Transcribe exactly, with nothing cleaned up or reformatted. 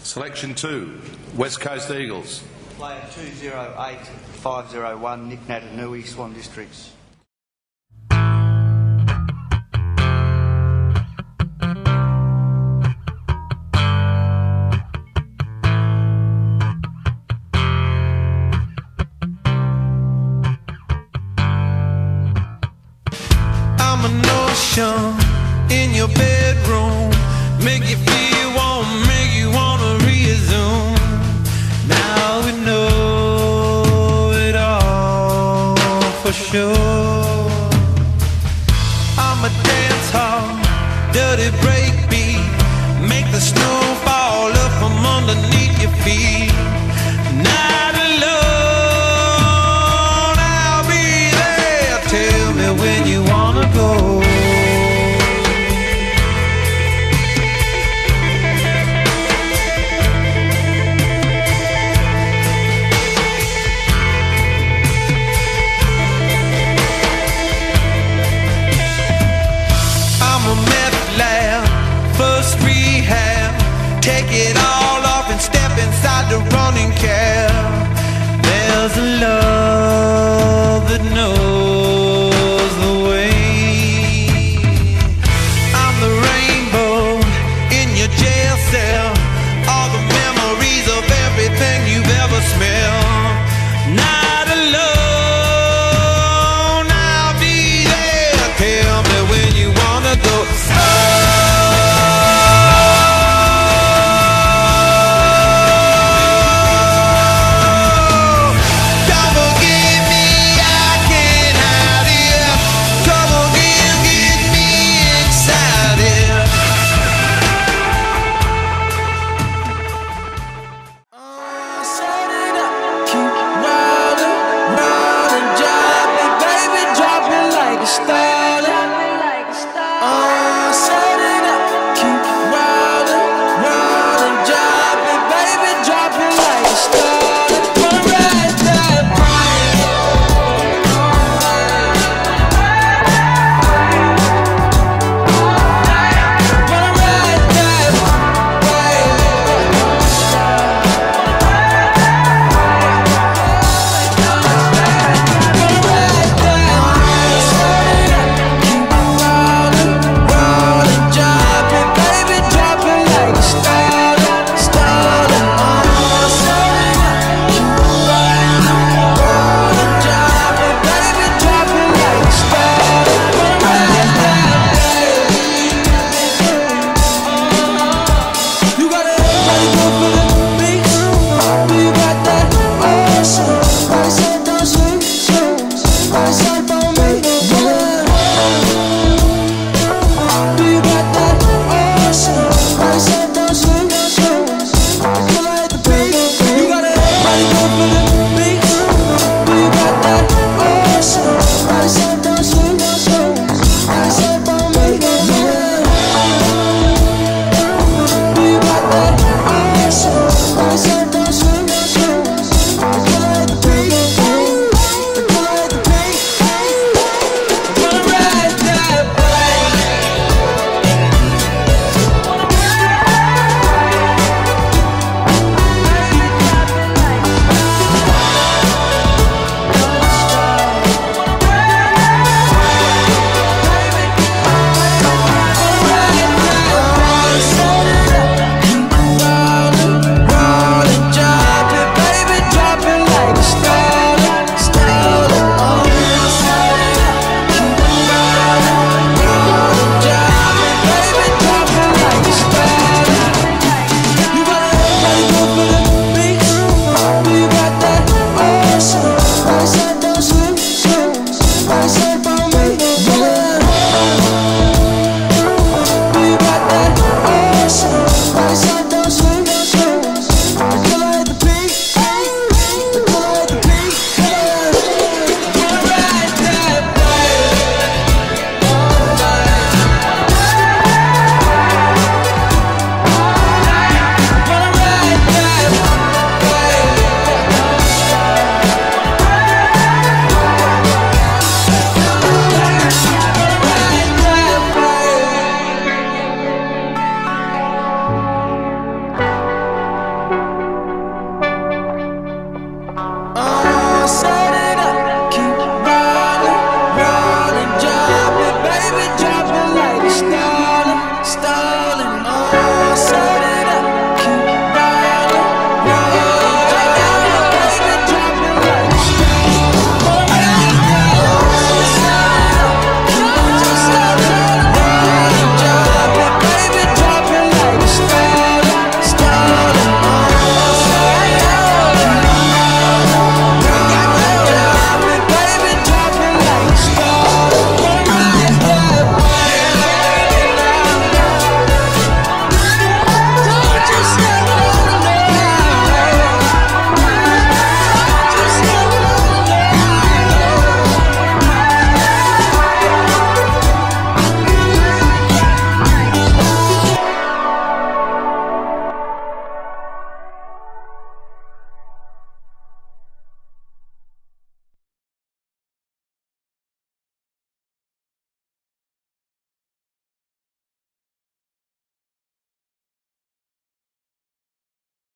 Selection two, West Coast Eagles. Player two zero eight five zero one, Nic Naitanui, Swan Districts. I'm a notion in your bedroom, make you feel warm, make you wanna resume. Now we know it all for sure. I'm a dance hall, dirty breakbeat, make the snow fall up from underneath your feet. Not alone, I'll be there. Tell me when you wanna go. First rehab, take it all off and step inside the running cab. There's a love that knows the way. I'm the rainbow in your jail cell, all the memories of everything you've ever smelled. Not alone, I'll be there. Tell me when you wanna go. So